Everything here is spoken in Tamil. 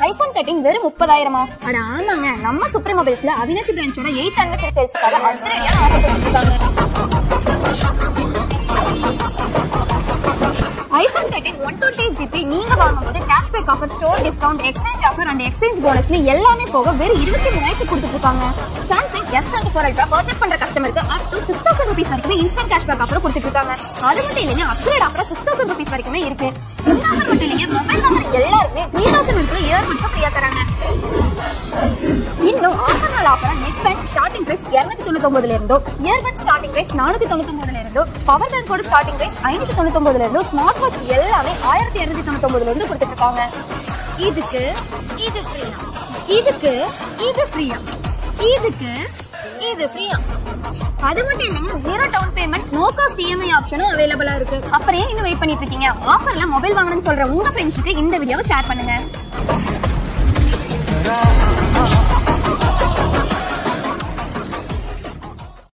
iPhone 13 வெறும் 30,000. அட ஆமாங்க, நம்ம சுப்ரீமொபைல்ஸ்ல அவினாசி பிரான்ச்சோட 8th anniversary சேல்ஸ்க்காக அதிரடியான ஆஃபர் கொடுத்திருக்காங்க. iPhone 13 128GB நீங்க வாங்கும்போது cashback offer, store discount, exchange offer and exchange போனஸ்ல எல்லாமே போக வெறும் 23,000 கொடுத்துட்டு இருக்காங்க. Samsung S24 Ultra பர்ச்சேஸ் பண்ற கஸ்டமருக்கு up to 6,000 rupees வரைக்கும் இன்ஸ்டன்ட் கேஷ்பேக் ஆஃபர் கொடுத்துட்டு இருக்காங்க. அது மட்டும் இல்லைங்க, அப்கிரேட் ஆஃபர் 6,000 rupees வரைக்குமே இருக்கு. இந்த ஆஃபர் மட்டும் இல்லைங்க, மொபைல் வாங்குற எல்லாருமே 3,000 ரூபாய்க்கு Earbuds ஃப்ரீயா தராங்க. இன்னும் ஆஃபர் நாள் ஆஃபரா நெட் பேங்க் ஸ்டார்டிங் பிரைஸ் 299 ல இருந்தோ, Earbuds ஸ்டார்டிங் பிரைஸ் 499 ல இருந்தோ, பவர் பேங்க் ஓட ஸ்டார்டிங் பிரைஸ் 599 ல இருந்தோ, ஸ்மார்ட் வாட்ச் எல்லாமே 1299 ல இருந்து கொடுத்துட்டு இருக்காங்க. இதுக்கு இது ஃப்ரீயா, இதுக்கு இது ஃப்ரீயா, இதுக்கு இது ஃப்ரீயா. அது மட்டும் இல்லைங்க, 0 down payment, no cost EMI ஆப்ஷனும் அவைலபிளா இருக்கு. அப்புறம் ஏன் இன்னும் வெயிட் பண்ணிட்டு இருக்கீங்க? ஆஃபர்ல மொபைல் வாங்கணும்னு சொல்ற உங்க ஃப்ரெண்ட்ஸுக்கு இந்த வீடியோவை ஷேர் பண்ணுங்க.